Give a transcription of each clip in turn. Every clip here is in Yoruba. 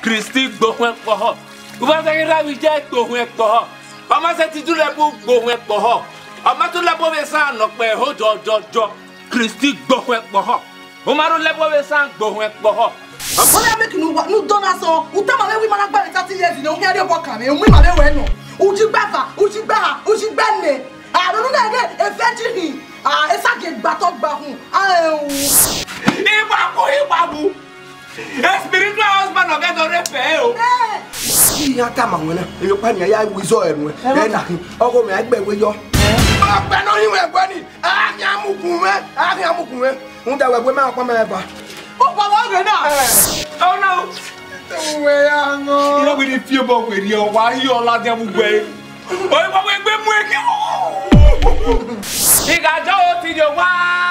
Christy gbohun ekpoho. Uba se ra wi je gbohun ekpoho. Ọmọ se ti dule bu gbohun ekpoho. Ọmọ to lebo we san no pe ho jojojo. Christy gbohun ekpoho. O ma ro lebo we san gbohun ekpoho. Ola make no dona so. Utama we man agba 30 years no here dey work am. E mu ma dey we no. Uji gbafa, uji gbaha, uji gbane. Ah no na dey e fetch him. Ah esa ge gba to gba hun. Ah Iba bu. Spiritual husband of God refe o. Iya ta ma wona. E yo pa ni ya wizo enu. E na kin. Ogo mi agbe we yo. Agbe no yin we gbe ni. Anya mukun we. Nda we ma pa me ba. o pa wa ge na. Oh no. We ango. You know we dey fear about we dey wa yo la dem gbe. O pa we gbe mu eki. Igajo ti de wa.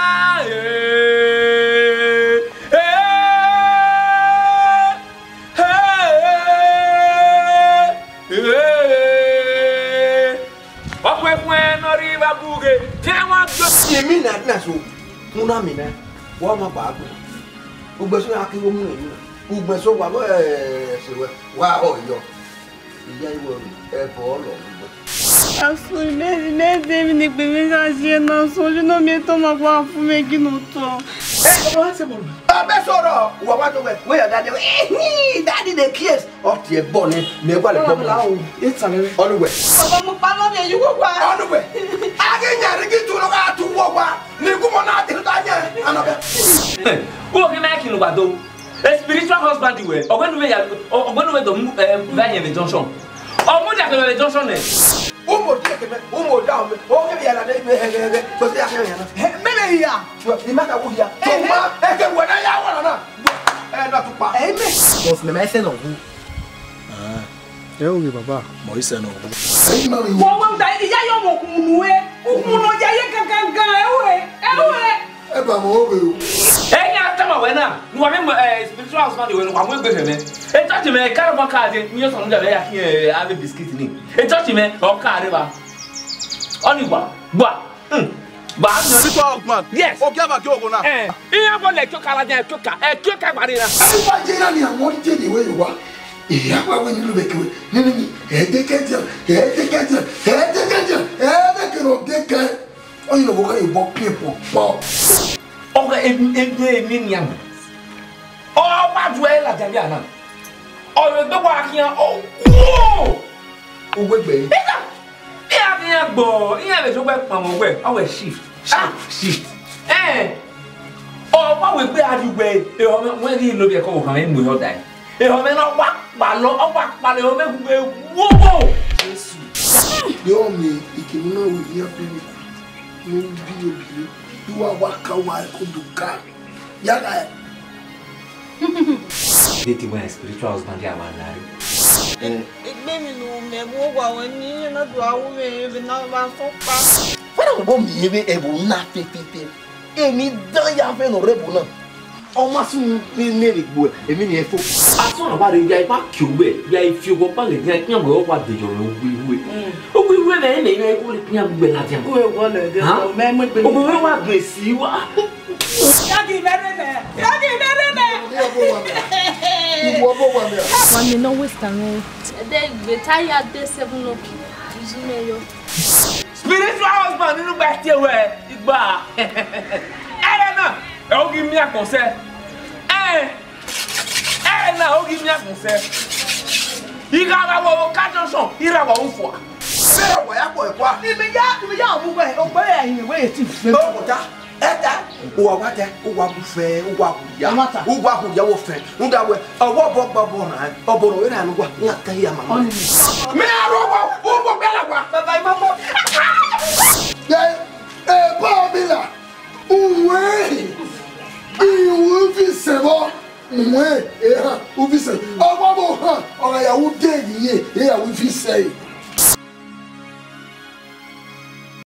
Yemi na so muna mi na wo ma pa agbo ugbe so ya ki wo mu ni ugbe so wa se wa o yo iya iwo e bo lo Asu ne ni pe mi sa se na so ju no mi to ma pa fún mi ki no to. Wa se mo abe soro wa to we ya daddy daddy the kids of the born me gba le bo it's an onwe Baba mo pa lo mi yu ko gba. onwe age nyare ki tu no ka tu wo gba ni ku mo na ti ta nya anabe Who can make you bado? A spiritual husband you were. Ogwenu we do va in junction. O mo ja ke le junction ne. o mo da me o ke ya la de me so se ya ke ya Me me ya. ni ma ka wo ya to ma e ke wo na ya wo na na tu pa Eh me. Mo fi me se no hu. É o baba. Mo ise no hu. e ma wi Wo wo da ya yo mo kunu e. Kunu ya ye kankan e ba mo o be o Enya tama we na. Nu wa me spiritual husband we no kwa mo gbe me. E touch me caravan car de mi so nja be ya ki ave biscuit ni. E touch me o car de ba. Oni gba. Ba no Spiritual husband. Yes. O gava ki ogo na. Iya bo le kyo kala jan kyo ka. E kyo ka gba ni na. e ba je na ni àwọn je ni we wa e ya pa we ni lu be ke we ni e de ke je de ke no de ke o ni no bo ka e bo people po Oga mi nyam. O ba duwe la jambi ana. O le gbe wa kian o. o gbegbe Iya kian gbo, iya le so gbe pon mo gbe. O we shift. O ba we gbe adugbe. E o me ri lo bi e ko kan mu yo dai. E o me no wa pa lo, o wa pa le o me gbe wo. Jesus yo mi ikinu na we ya pe ni bi obi you are waka wa ko duka ya ga Deti mo spiritual husband ya manari. Egbe mi no me wo wa won ni na do awu me be na ba so pa. Fara bo mi ebe e bo na fe. Emi dan ya fe no rebo na. O ma sun mi ne rigbo emi ni e fo. Aso ba re ya ipa ki ogbe, ya ifi ogo pa le dia kian mo wa de joro ogbe. Ogbe we le ne yo ko le kian gbe la dia. Ko e wo le de so me mo gbe. Ogbe we wa gbe si wa. Yagi bere me. wo bo wa me Wa mi no waste an. The tire dey 7 o'clock. Izume yo. Spiritual husband nínú gba ti we igba. Na, e o give me a conseil. Na o give me a conseil. Ira wa wo ka junction, ira wa wo fo. bere wa ya ko e kwa Ibi ya mu gbe o gbe eyin we ti fe. o ta eta o wa te o wa bu fe o wa ku ya wo fe nda we owo bo gba bo na o bo no we na nu wa na ka ya mama me aro o bo be la wa Baba mama. e ba mi la uwe iwu fi se bo uwe e ha u fi se o bo bo ha o ya wu de ye e ya wu fi se